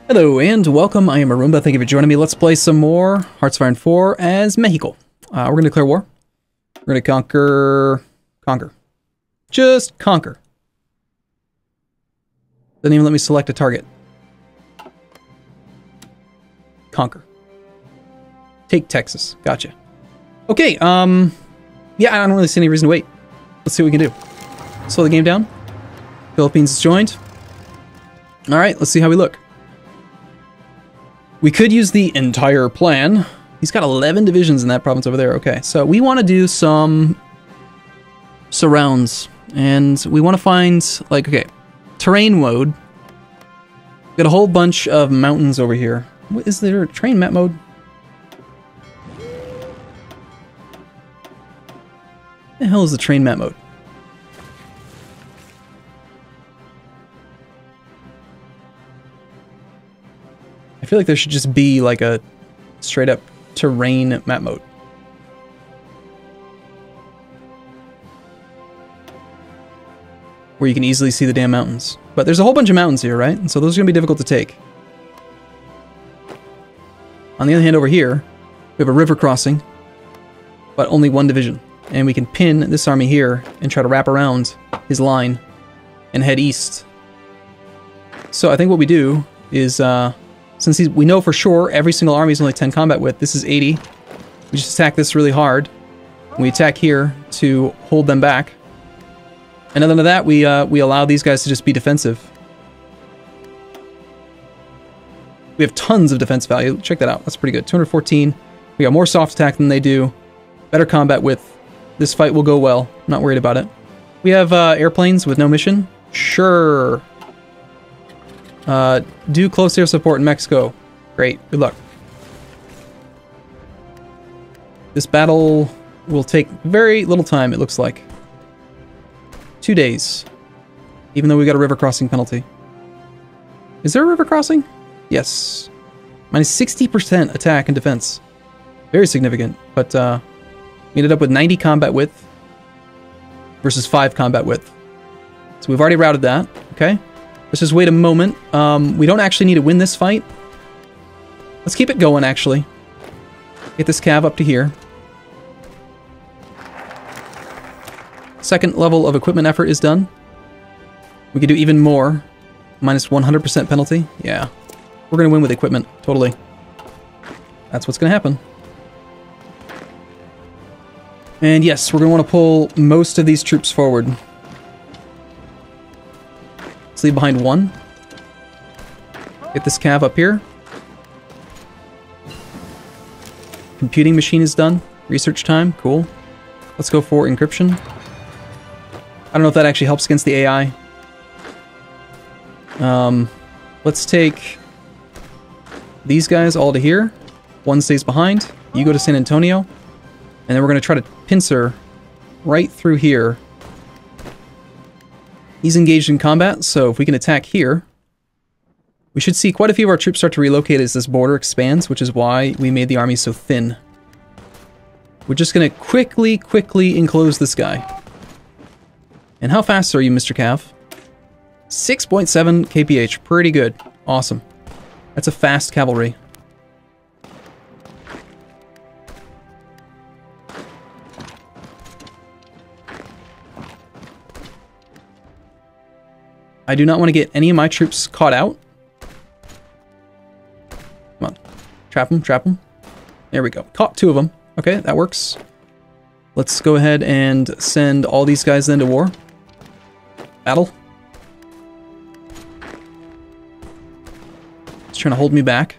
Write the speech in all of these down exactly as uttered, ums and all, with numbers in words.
Hello and welcome, I am Arumba, thank you for joining me. Let's play some more Hearts of Iron four as Mexico. Uh, we're going to declare war. We're going to conquer... Conquer. Just conquer. Doesn't even let me select a target. Conquer. Take Texas. Gotcha. Okay, um... yeah, I don't really see any reason to wait. Let's see what we can do. Slow the game down. Philippines is joined. Alright, let's see how we look. We could use the entire plan. He's got eleven divisions in that province over there. Okay, so we want to do some surrounds. And we want to find, like, okay, terrain mode. We've got a whole bunch of mountains over here. What, is there a terrain map mode? What the hell is the terrain map mode? I feel like there should just be like a straight up terrain map mode. Where you can easily see the damn mountains. But there's a whole bunch of mountains here, right? And so those are going to be difficult to take. On the other hand, over here, we have a river crossing, but only one division. And we can pin this army here and try to wrap around his line and head east. So I think what we do is... Uh, Since he's, we know for sure every single army is only ten combat width, this is eighty. We just attack this really hard. We attack here to hold them back. And other than that, we uh, we allow these guys to just be defensive. We have tons of defense value. Check that out. That's pretty good. two hundred fourteen. We got more soft attack than they do. Better combat width. This fight will go well. I'm not worried about it. We have uh, airplanes with no mission. Sure. Uh, do close air support in Mexico. Great. Good luck. This battle will take very little time, it looks like. Two days. Even though we got a river crossing penalty. Is there a river crossing? Yes. Minus sixty percent attack and defense. Very significant. But uh, we ended up with ninety combat width versus five combat width. So we've already routed that. Okay. Let's just wait a moment. Um, we don't actually need to win this fight. Let's keep it going, actually. Get this cav up to here. Second level of equipment effort is done. We could do even more. Minus one hundred percent penalty. Yeah. We're going to win with equipment. Totally. That's what's going to happen. And yes, we're going to want to pull most of these troops forward. Let's leave behind one. Get this cav up here. Computing machine is done. Research time. Cool. Let's go for encryption. I don't know if that actually helps against the A I. Um, let's take these guys all to here. One stays behind. You go to San Antonio. And then we're going to try to pincer right through here. He's engaged in combat, so if we can attack here, we should see quite a few of our troops start to relocate as this border expands, which is why we made the army so thin. We're just going to quickly, quickly enclose this guy. And how fast are you, Mister Cav? six point seven K P H. Pretty good. Awesome. That's a fast cavalry. I do not want to get any of my troops caught out. Come on. Trap them, trap them. There we go. Caught two of them. Okay, that works. Let's go ahead and send all these guys then to war. Battle. It's trying to hold me back.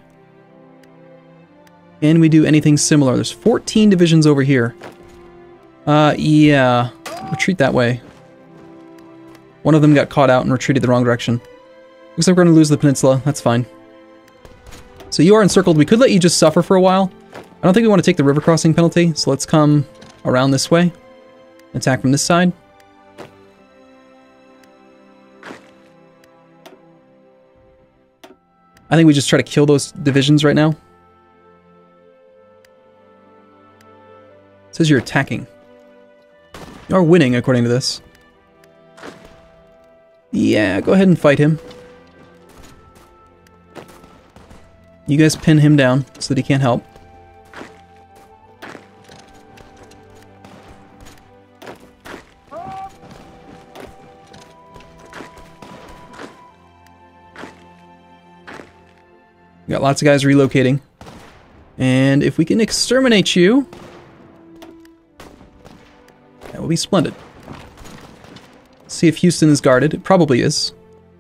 Can we do anything similar? There's fourteen divisions over here. Uh, yeah. Retreat that way. One of them got caught out and retreated the wrong direction. Looks like we're going to lose the peninsula. That's fine. So you are encircled. We could let you just suffer for a while. I don't think we want to take the river crossing penalty, so let's come around this way. Attack from this side. I think we just try to kill those divisions right now. It says you're attacking. You are winning, according to this. Yeah, go ahead and fight him. You guys pin him down so that he can't help. We got lots of guys relocating. And if we can exterminate you, that will be splendid. See if Houston is guarded. It probably is.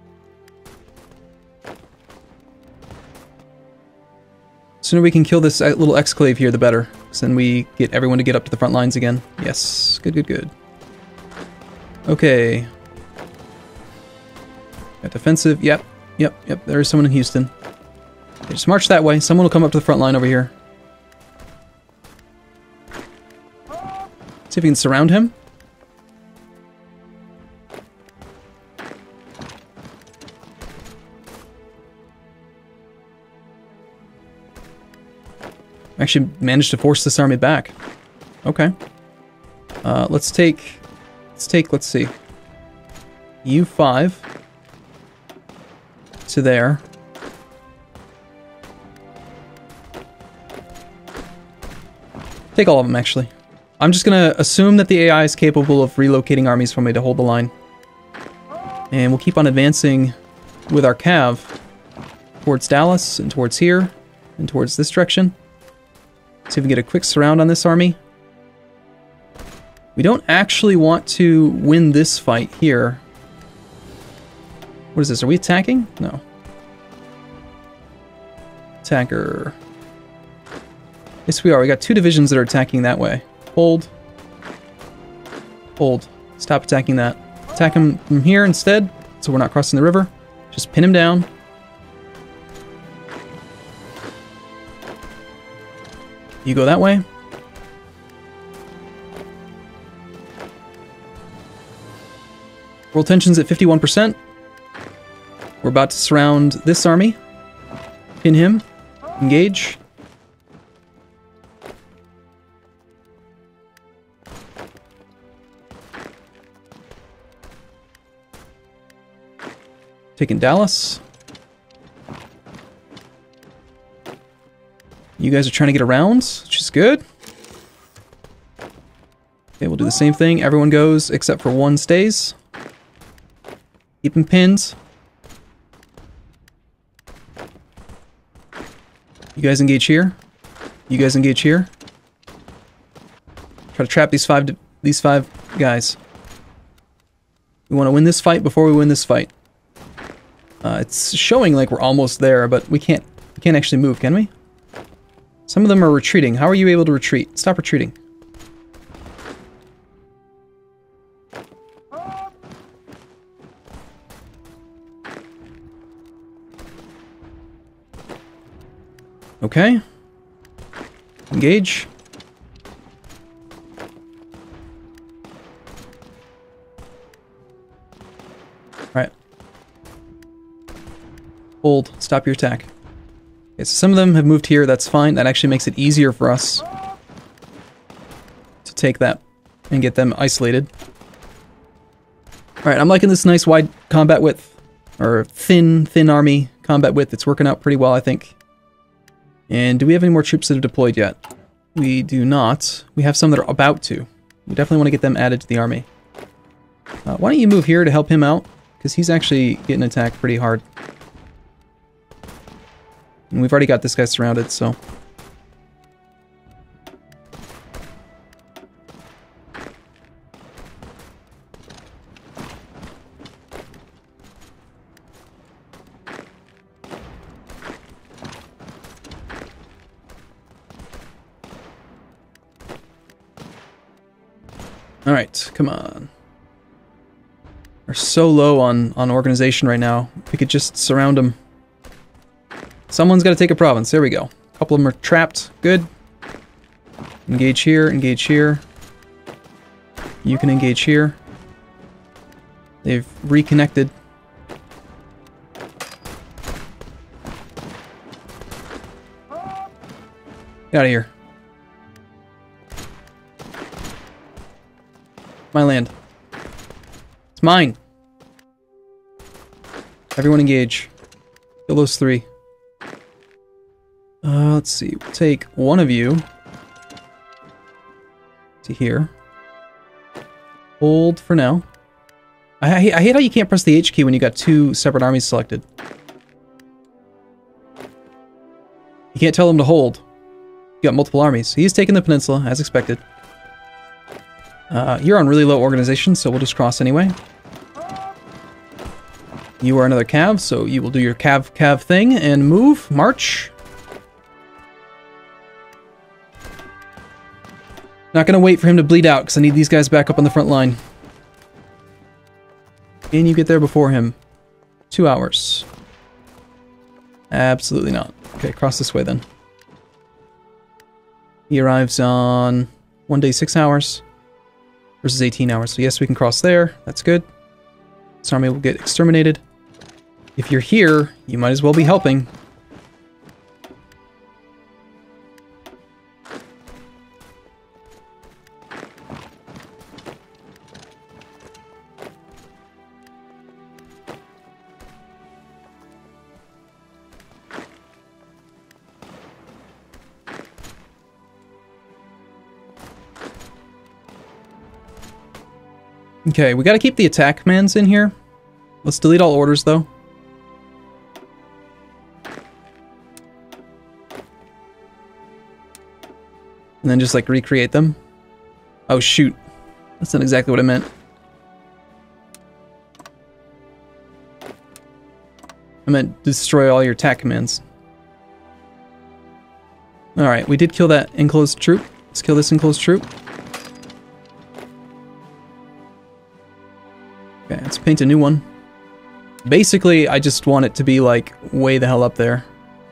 The sooner we can kill this little exclave here, the better. So then we get everyone to get up to the front lines again. Yes. Good, good, good. Okay. Got defensive. Yep. Yep. Yep. There is someone in Houston. Okay, just march that way. Someone will come up to the front line over here. See if we can surround him. Actually managed to force this army back. Okay. Uh, let's take... Let's take, let's see. U five. To there. Take all of them, actually. I'm just gonna assume that the A I is capable of relocating armies for me to hold the line. And we'll keep on advancing with our cav towards Dallas, and towards here, and towards this direction. See if we can get a quick surround on this army. We don't actually want to win this fight here. What is this? Are we attacking? No. Attacker. Yes, we are. We got two divisions that are attacking that way. Hold. Hold. Stop attacking that. Attack him from here instead, so we're not crossing the river. Just pin him down. You go that way. World tension's at fifty-one percent. We're about to surround this army. Pin him. Engage. Taking Dallas. You guys are trying to get around, which is good. Okay, we'll do the same thing. Everyone goes except for one stays. Keep them pinned. You guys engage here. You guys engage here. Try to trap these five these five guys. We want to win this fight before we win this fight. Uh, it's showing like we're almost there, but we can't we can't actually move, can we? Some of them are retreating. How are you able to retreat? Stop retreating. Okay. Engage. Alright. Hold. Stop your attack. Okay, so some of them have moved here. That's fine. That actually makes it easier for us to take that and get them isolated. Alright, I'm liking this nice wide combat width. Or thin, thin army combat width. It's working out pretty well, I think. And do we have any more troops that have deployed yet? We do not. We have some that are about to. We definitely want to get them added to the army. Uh, why don't you move here to help him out? Because he's actually getting attacked pretty hard. And we've already got this guy surrounded, so... Alright, come on. We're so low on, on organization right now. We could just surround them. Someone's got to take a province. There we go. A couple of them are trapped. Good. Engage here, engage here. You can engage here. They've reconnected. Get out of here. My land. It's mine. Everyone engage. Kill those three. Uh, let's see. We'll take one of you to here. Hold for now. I, I, I hate how you can't press the H key when you got two separate armies selected. You can't tell them to hold. You got multiple armies. He's taking the peninsula, as expected. Uh, you're on really low organization, so we'll just cross anyway. You are another cav, so you will do your cav cav thing and move. March. Not gonna wait for him to bleed out, because I need these guys back up on the front line. Can you get there before him? Two hours. Absolutely not. Okay, cross this way then. He arrives on one day, six hours versus eighteen hours. So yes, we can cross there. That's good. This army will get exterminated. If you're here, you might as well be helping. Okay, we gotta keep the attack commands in here. Let's delete all orders, though. And then just, like, recreate them. Oh, shoot. That's not exactly what I meant. I meant destroy all your attack commands. Alright, we did kill that enclosed troop. Let's kill this enclosed troop. Okay, let's paint a new one. Basically, I just want it to be, like, way the hell up there.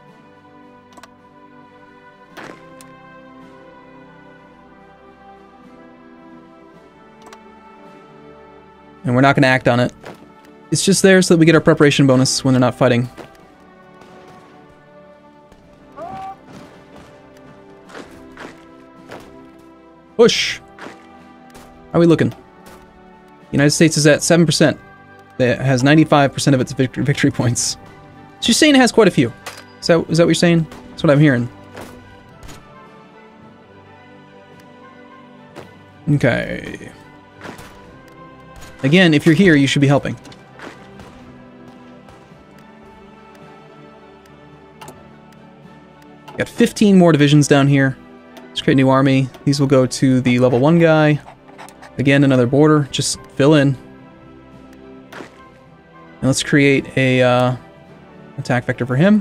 And we're not going to act on it. It's just there so that we get our preparation bonus when they're not fighting. Push! How are we looking? The United States is at seven percent. It has ninety-five percent of its victory, victory points. So you're saying it has quite a few. Is that, is that what you're saying? That's what I'm hearing. Okay. Again, if you're here, you should be helping. Got fifteen more divisions down here. Let's create a new army. These will go to the level one guy. Again, another border. Just fill in. And let's create a uh, attack vector for him.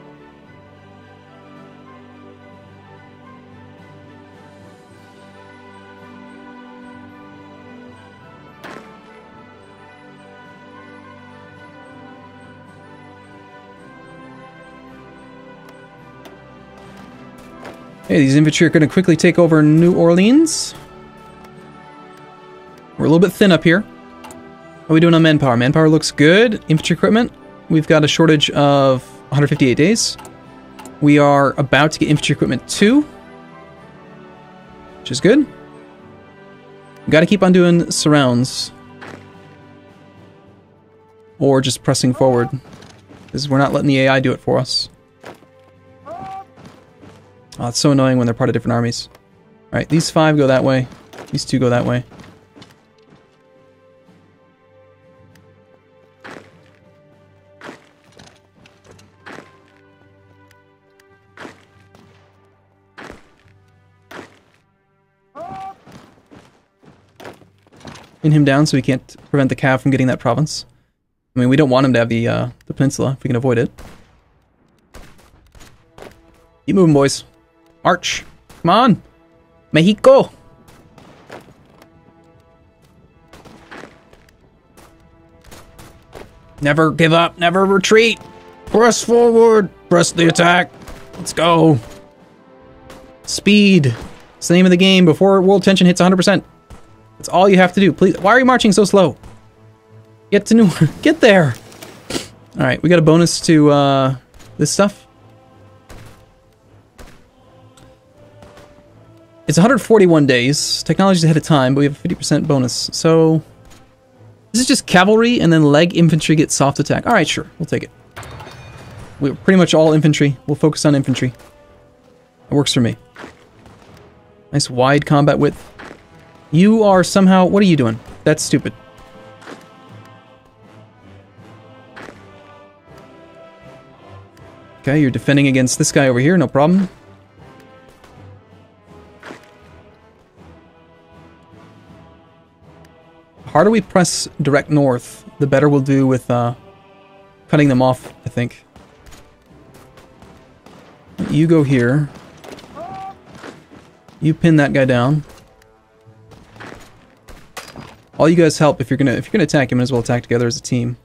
Hey, these infantry are going to quickly take over New Orleans. We're a little bit thin up here. How are we doing on manpower? Manpower looks good. Infantry equipment, we've got a shortage of one hundred fifty-eight days. We are about to get infantry equipment two, which is good. We've got to keep on doing surrounds. Or just pressing forward, because we're not letting the A I do it for us. Oh, it's so annoying when they're part of different armies. Alright, these five go that way. These two go that way. Pin him down so we can't prevent the cav from getting that province. I mean, we don't want him to have the, uh, the peninsula if we can avoid it. Keep moving, boys. March. Come on. Mexico. Never give up. Never retreat. Press forward. Press the attack. Let's go. Speed. It's the name of the game before world tension hits one hundred percent. That's all you have to do. Please. Why are you marching so slow? Get to New... Get there. Alright, we got a bonus to uh, this stuff. It's one hundred forty-one days. Technology's ahead of time, but we have a fifty percent bonus. So, this is just cavalry, and then leg infantry gets soft attack. Alright, sure. We'll take it. We're pretty much all infantry. We'll focus on infantry. works for me. Nice wide combat width. You are somehow... What are you doing? That's stupid. Okay, you're defending against this guy over here, no problem. The harder we press direct north, the better we'll do with uh, cutting them off, I think. You go here. You pin that guy down. All you guys help if you're gonna if you're gonna attack, you might as well attack together as a team.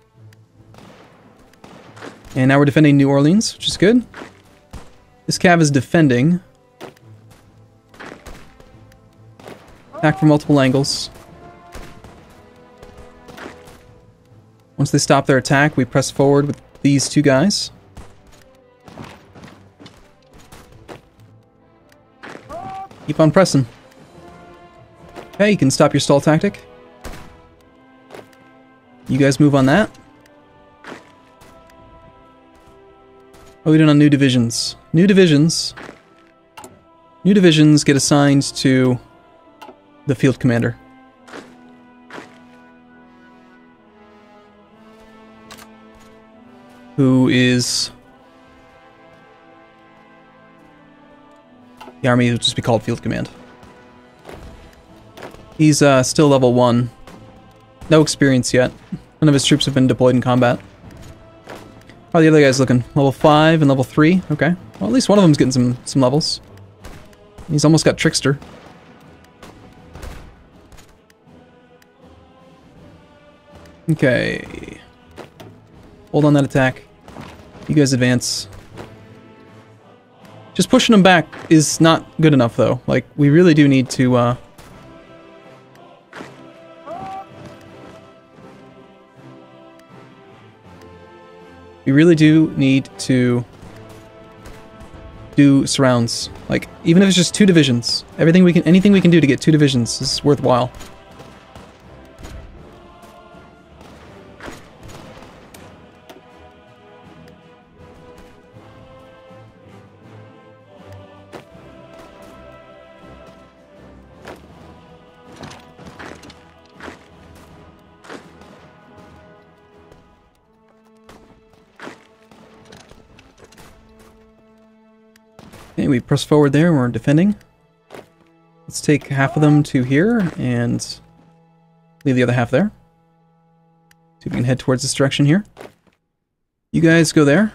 And now we're defending New Orleans, which is good. This cav is defending. Attack from multiple angles. Once they stop their attack, we press forward with these two guys. Keep on pressing. Okay, you can stop your stall tactic. You guys move on that. Oh, we did on new divisions. New divisions. New divisions get assigned to the field commander. Who is... The army would just be called field command. He's uh, still level one. No experience yet. None of his troops have been deployed in combat. How are the other guys looking? Level five and level three? Okay. Well, at least one of them's getting some, some levels. He's almost got Trickster. Okay. Hold on that attack. You guys advance. Just pushing them back is not good enough, though. Like, we really do need to, uh... We really do need to do surrounds. Like, even if it's just two divisions, everything we can, anything we can do to get two divisions is worthwhile. Okay, we press forward there and we're defending. Let's take half of them to here and leave the other half there. See if we can head towards this direction here. You guys go there.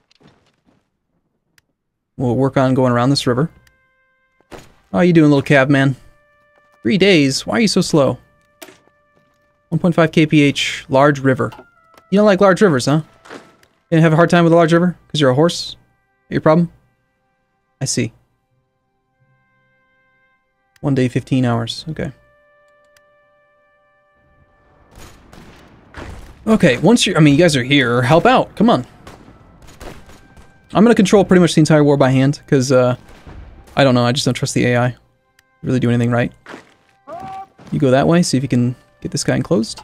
We'll work on going around this river. How you doing, little cab man? Three days? Why are you so slow? one point five K P H, large river. You don't like large rivers, huh? You didn't have a hard time with a large river? Because you're a horse? Your problem? I see. One day, fifteen hours. Okay. Okay, once you're... I mean, you guys are here. Help out. Come on. I'm going to control pretty much the entire war by hand, because, uh... I don't know, I just don't trust the A I. Really do anything right. You go that way, see if you can get this guy enclosed.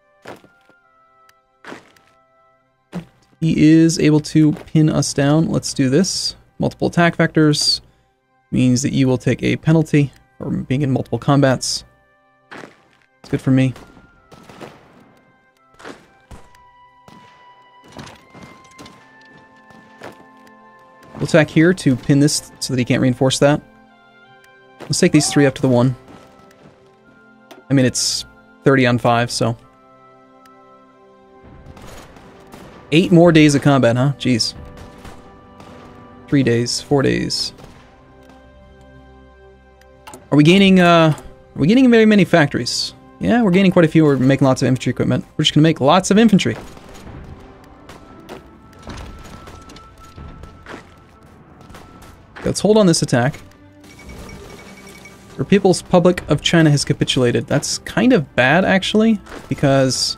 He is able to pin us down. Let's do this. Multiple attack vectors means that you will take a penalty for being in multiple combats. It's good for me. We'll attack here to pin this so that he can't reinforce that. Let's take these three up to the one. I mean, it's thirty on five, so... Eight more days of combat, huh? Jeez. Three days, four days. Are we gaining, uh... Are we gaining very many factories? Yeah, we're gaining quite a few. We're making lots of infantry equipment. We're just gonna make lots of infantry. Let's hold on this attack. The People's Republic of China has capitulated. That's kind of bad, actually, because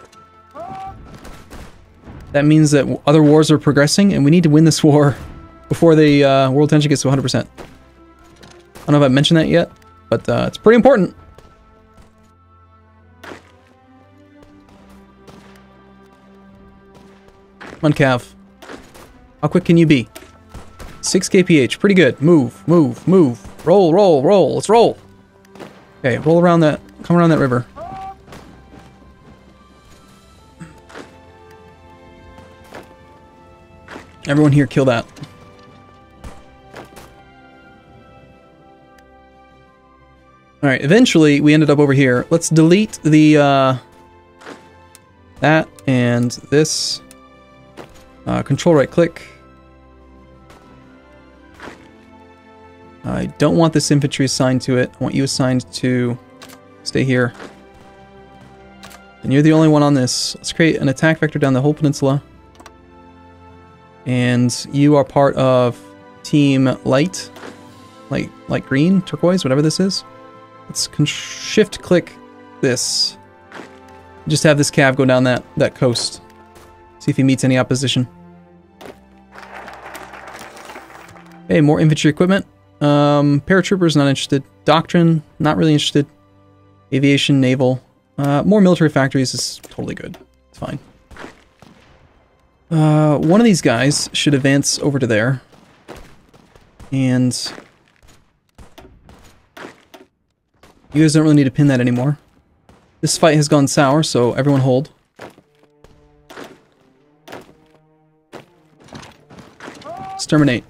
that means that other wars are progressing, and we need to win this war before the uh, world tension gets to one hundred percent. I don't know if I've mentioned that yet, but uh, it's pretty important. Come on, Cav. How quick can you be? six K P H, pretty good. Move, move, move. Roll, roll, roll. Let's roll. Okay, roll around that, come around that river. Everyone here, kill that. Alright, eventually we ended up over here. Let's delete the, uh... that and this. Uh, control right click. I don't want this infantry assigned to it. I want you assigned to stay here. And you're the only one on this. Let's create an attack vector down the whole peninsula. And you are part of Team Light. Light, light green, turquoise, whatever this is. Let's shift click this. Just have this cav go down that, that coast. See if he meets any opposition. Okay, more infantry equipment. Um, paratroopers, not interested. Doctrine, not really interested. Aviation, naval. Uh, more military factories is totally good. It's fine. Uh, one of these guys should advance over to there. And you guys don't really need to pin that anymore. This fight has gone sour, so everyone hold. Exterminate.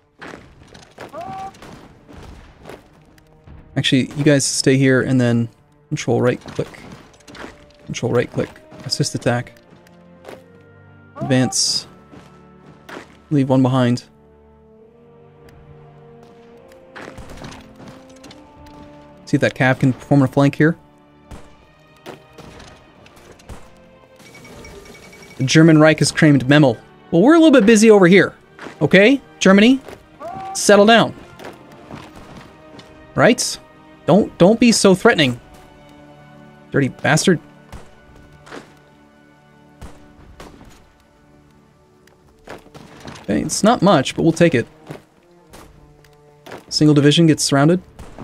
Actually, you guys stay here and then control right click. Control right click. Assist attack. Advance. Leave one behind. See if that cav can form a flank here. The German Reich has claimed Memel. Well, we're a little bit busy over here. Okay? Germany, settle down. Right? Don't don't be so threatening. Dirty bastard. Okay, it's not much, but we'll take it. Single division gets surrounded.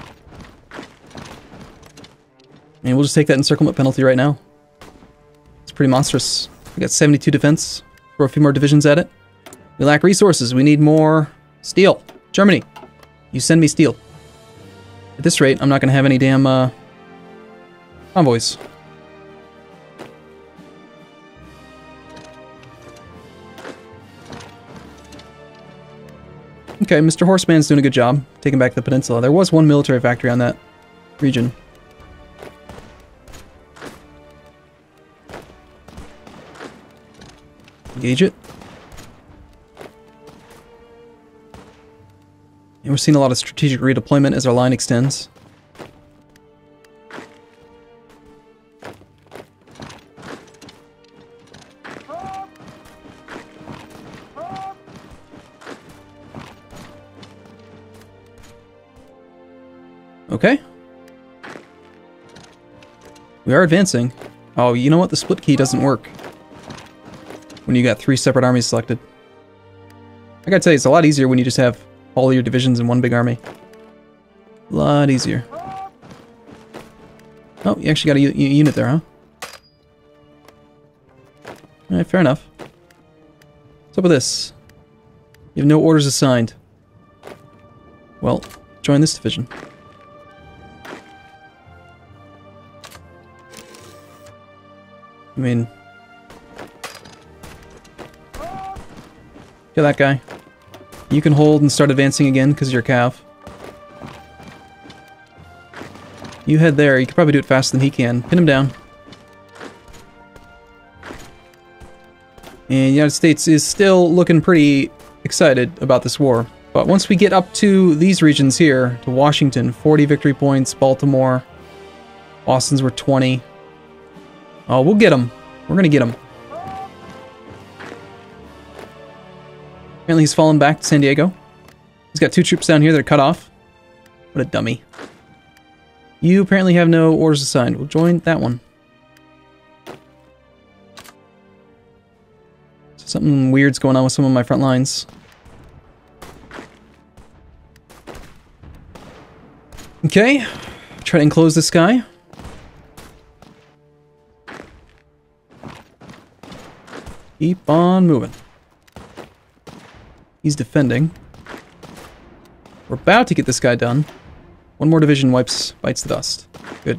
And we'll just take that encirclement penalty right now. It's pretty monstrous. We got seventy-two defense. Throw a few more divisions at it. We lack resources. We need more steel. Germany, you send me steel. At this rate, I'm not going to have any damn uh, convoys. Okay, Mister Horseman's doing a good job taking back the peninsula. There was one military factory on that region. Engage it. And we're seeing a lot of strategic redeployment as our line extends. Okay. We are advancing. Oh, you know what? The split key doesn't work when you got three separate armies selected. I gotta tell you, it's a lot easier when you just have all your divisions in one big army. A lot easier. Oh, you actually got a, a unit there, huh? Alright, fair enough. What's up with this? You have no orders assigned. Well, join this division. I mean... kill that guy. You can hold and start advancing again because you're cav. You head there. You can probably do it faster than he can. Pin him down. And the United States is still looking pretty excited about this war. But once we get up to these regions here, to Washington, forty victory points, Baltimore, Boston's were twenty. Oh, we'll get them. We're gonna get them. Apparently he's fallen back to San Diego. He's got two troops down here that are cut off. What a dummy. You apparently have no orders assigned. We'll join that one. So something weird's going on with some of my front lines. Okay. Try to enclose this guy. Keep on moving. He's defending. We're about to get this guy done. One more division wipes, bites the dust. Good.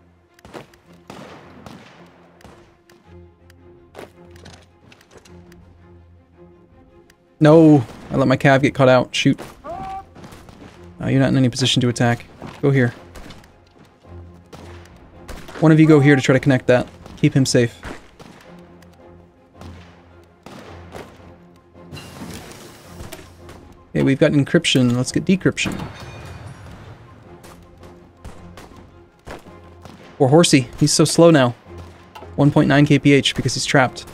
No! I let my cav get caught out. Shoot. Uh, you're not in any position to attack. Go here. One of you go here to try to connect that. Keep him safe. Okay, we've got encryption. Let's get decryption. Poor horsey. He's so slow now. one point nine K P H because he's trapped.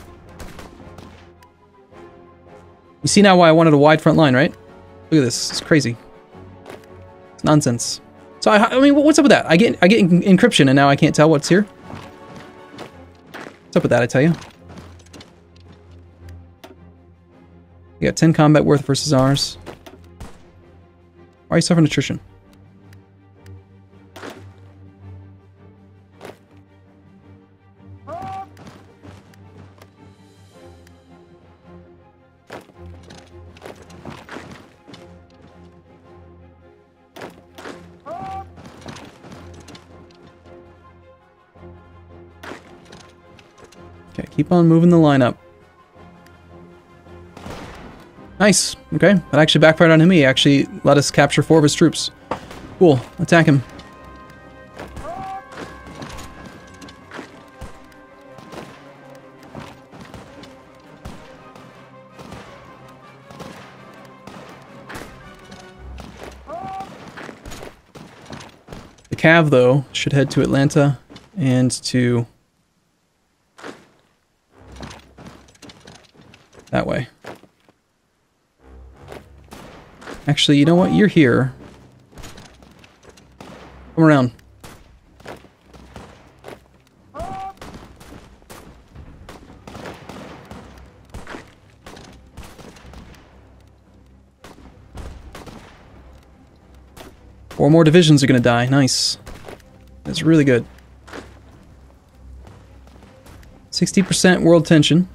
You see now why I wanted a wide front line, right? Look at this. It's crazy. It's nonsense. So, I, I mean, what's up with that? I get I get en encryption and now I can't tell what's here? What's up with that, I tell you? We got ten combat worth versus ours. Why are you suffering attrition? Okay, keep on moving the line up. Nice. Okay, that actually backfired on him. He actually let us capture four of his troops. Cool. Attack him. The cav, though, should head to Atlanta and to that way. Actually, you know what? You're here. Come around. Four more divisions are gonna die. Nice. That's really good. sixty percent world tension.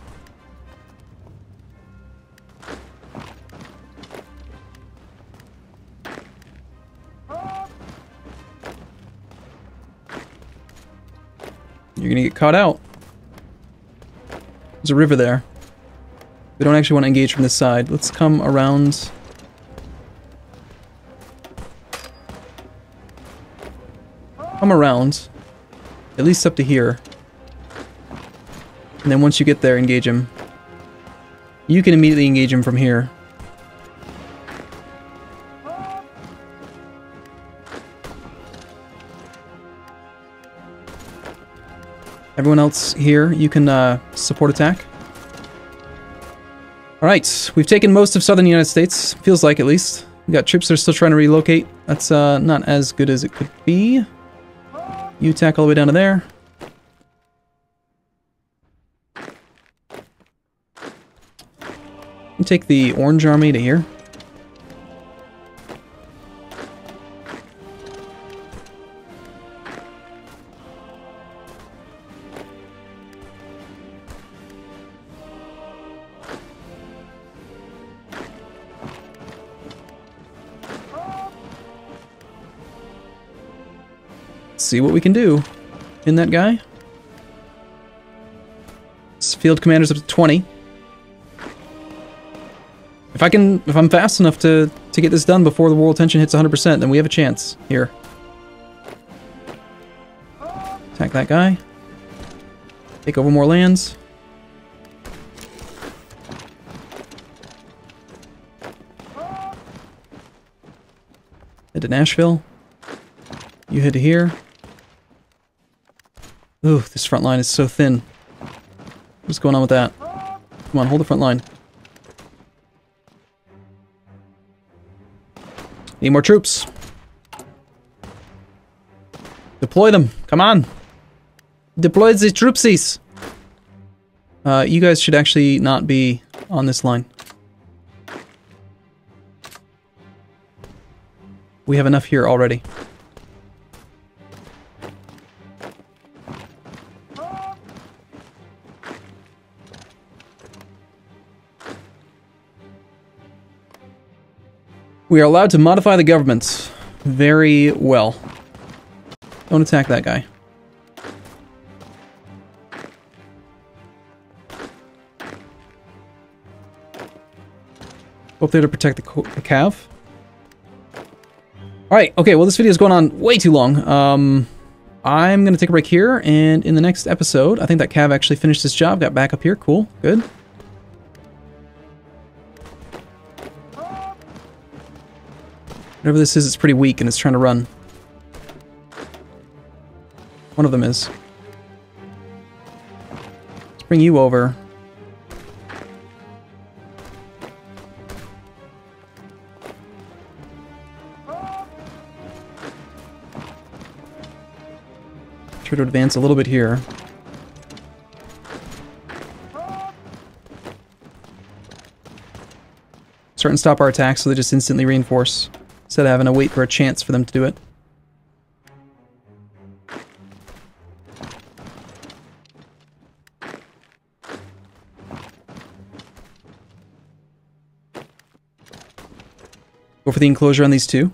You're gonna get caught out. There's a river there. We don't actually want to engage from this side. Let's come around. Come around. At least up to here. And then once you get there, engage him. You can immediately engage him from here. Everyone else here, you can uh, support attack. Alright, we've taken most of southern United States. Feels like, at least. We got troops that are still trying to relocate. That's uh, not as good as it could be. You attack all the way down to there. You take the Orange Army to here. See what we can do in that guy. This field commander's up to twenty. If I can, if I'm fast enough to to get this done before the world tension hits one hundred percent, then we have a chance here. Attack that guy. Take over more lands. Head to Nashville. You head to here. Ooh, this front line is so thin. What's going on with that? Come on, hold the front line. Need more troops. Deploy them. Come on. Deploy the troopsies. Uh, you guys should actually not be on this line. We have enough here already. We are allowed to modify the government. Very well. Don't attack that guy. Go up there to protect the, the cav. Alright, okay, well this video is going on way too long. Um, I'm going to take a break here, and in the next episode, I think that cav actually finished his job, got back up here. Cool, good. Whatever this is, it's pretty weak and it's trying to run. One of them is. Let's bring you over. Try to advance a little bit here. Start and stop our attacks so they just instantly reinforce, instead of having to wait for a chance for them to do it. Go for the enclosure on these two.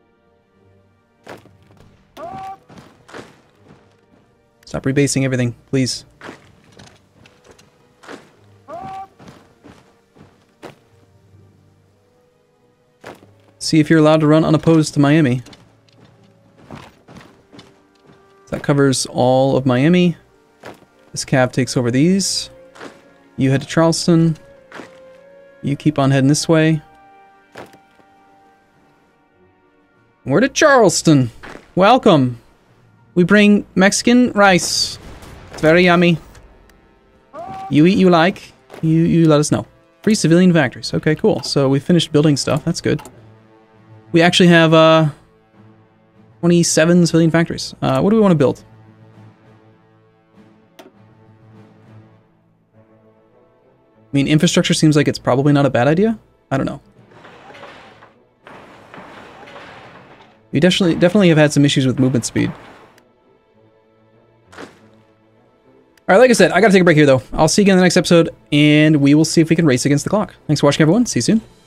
Stop rebasing everything, please. See if you're allowed to run unopposed to Miami. That covers all of Miami. This cav takes over these. You head to Charleston. You keep on heading this way. We're to Charleston. Welcome. We bring Mexican rice. It's very yummy. You eat, you like. You you let us know. Free civilian factories. Okay, cool. So we finished building stuff. That's good. We actually have uh, twenty-seven civilian factories. Uh, what do we want to build? I mean, infrastructure seems like it's probably not a bad idea. I don't know. We definitely definitely have had some issues with movement speed. Alright, like I said, I gotta take a break here though. I'll see you again in the next episode, and we will see if we can race against the clock. Thanks for watching, everyone. See you soon.